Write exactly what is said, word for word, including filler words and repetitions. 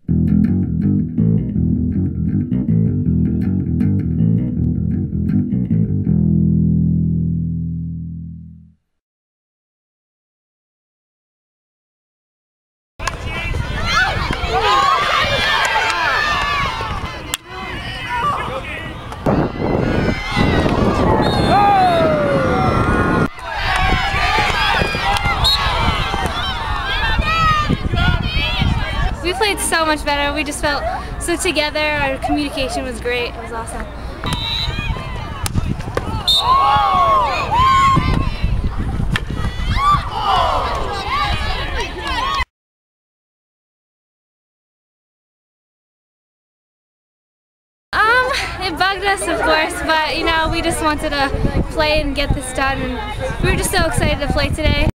We played so much better. We just felt so together. Our communication was great. It was awesome. Um, it bugged us, of course, but you know, we just wanted to play and get this done, and we were just so excited to play today.